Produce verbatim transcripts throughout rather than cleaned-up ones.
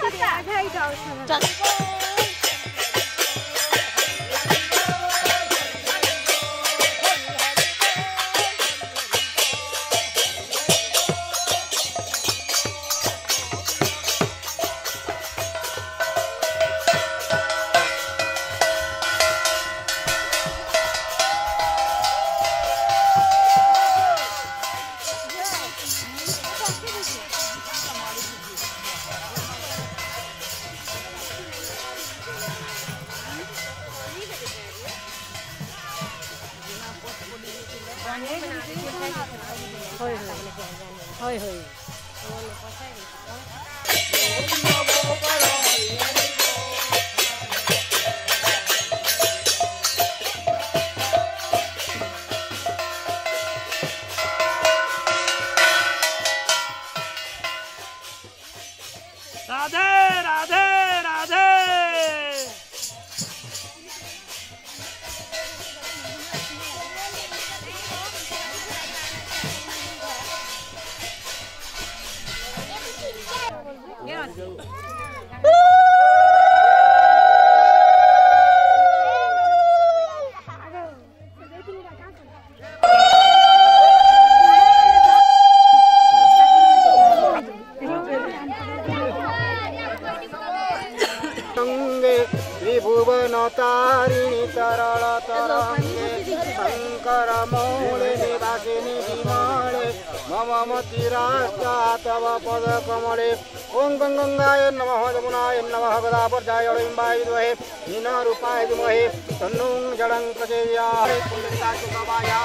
Hoi hoi. Radhe Radhe Radhe. Tarini तरल तरंगे शंकर मौले निवासिनी विमाने मम मतिरास्ता तव पद कमले ओं गंगाय नमः यमुनाय नमः गदापर्जाय लिम्बाय द्वहे नीना रूपाय द्वहे तन्नुं जडं प्रचेयाय पुण्डिताय कमाया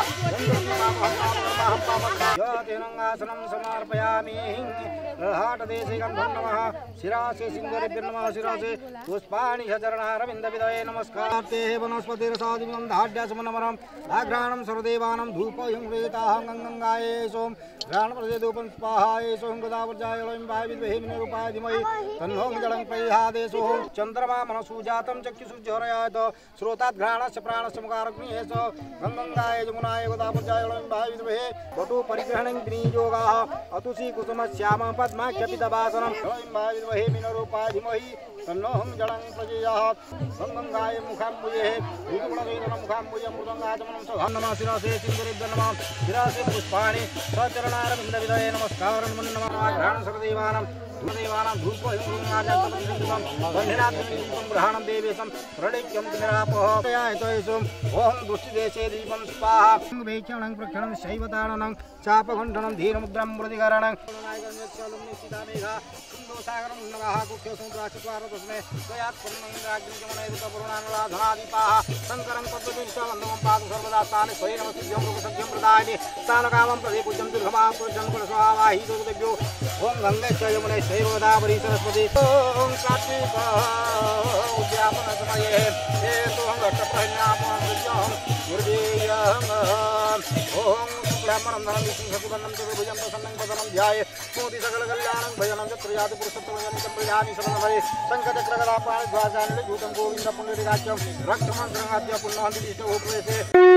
ज्योतिरंगासनं समर्पयामि हाट देशे गंधं नमः शिरासे सिंगरेभ्यो नमः शिरासे पुष्पाणि चरणारविन्द विदये नमस्कार ते वनस्पतिरसादिवं धाड्यासमनमरं आघ्राणं सर्वदेवानां धूपयं प्रेताहं गंगाय सोम घ्राण प्रदे धूपं स्वाहाय सोम गदावर्जाय लिम्बाय विद्महे रूपाय धीमहि तन्नो जलं प्रयादेशो चंद्रमा मनसु जातं चक्षुषुज्वरयाद श्रोतात् घ्राणस्य प्राणस्य मुखारग्निहेश गंगाय यमुनाय गदावर्जाय लिम्बाय विद्महे वटु परिग्रहणं विनियोगाः अतुषी कुसुमश्याम पद्माख्यपितवासनं लिम्बाय विद्महे मीनरूपाय धीमहि तन्नोहं जलं प्रजयात् गंगाय मुखाम्बुजे ऋतुगुणवेदनं मुखाम्बुजे मृदंगाचमनं सधं नमः शिरासे सिंदुरेभ्यो नमः शिरासे पुष्पाणि सचरणारविन्दविदये नमस्कारं नमः घ्राण सर्वदेवानां धूमदेवानां धूपहिंगुणाजन्तमं बन्धिनाथं ग्रहणं देवेशं प्रणिक्यं निरापहयायतयसुम् ओं दृष्टिदेशे दीपं स्वाहा वेक्षणं प्रक्षणं शैवतारणं चापघण्टनं धीरमुद्रं मृदिकरणं सागरं नमः कुख्यो समुद्राचत्वार तस्मै त्वयात् पूर्णेन्द्राग्निजमनैरुतपुरुणानुराधनादीपाः शङ्करं पद्मतीर्थवन्दनं पादं सर्वदा तानि स्वये नमस्तिभ्यं रूपसख्यं प्रदायिनि स्थानकामं प्रदे पूज्यं दुर्गमां पुरुषं कुलस्वावाही दुर्गभ्यो ॐ गङ्गे च यमुने चैव गोदावरी सरस्वती ॐ कार्तिक उद्यापनसमये हेतुहं घट्टप्रज्ञापनसृज्यं गुरुदेयं ॐ शुक्लाम्बरं धनं विष्णुं शकुबन्धं चतुर्भुजं प्रसन्नं वदनं ध्याये मोदि सकलकल्याणं भजनं च प्रयाति पुरुषोत्तमं प्रयामि शरणमये शङ्खचक्रगदापाणिध्वासानि भूतं गोविन्द पुण्डरीकाख्यं रक्षमन्त्रणाद्य पुण्यहन्ति विष्णुप्रवेशे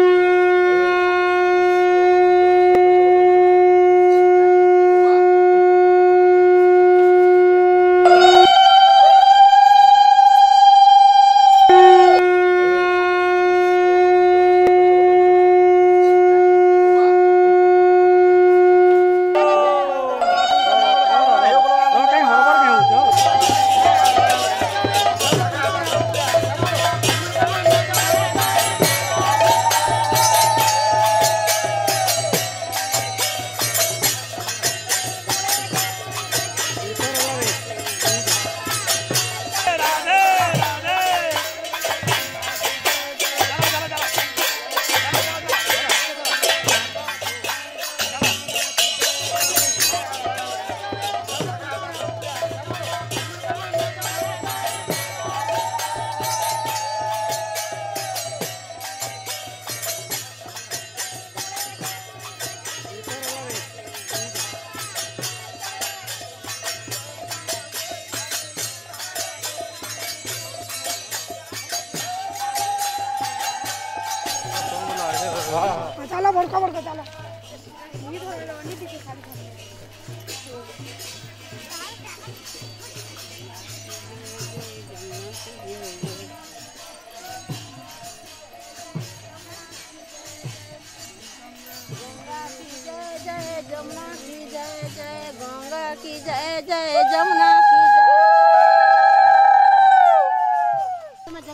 चला बड़का बड़का चला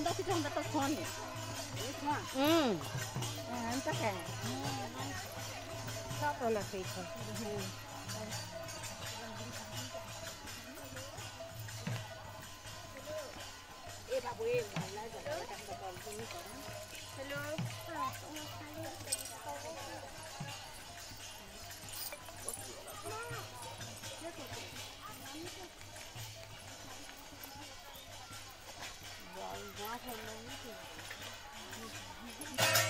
onda kita onda tak kon. Hmm. Anta kan. Tak olah kita. Eh babu eh malah jadi macam betul ini kan. Hello. Wow, wow,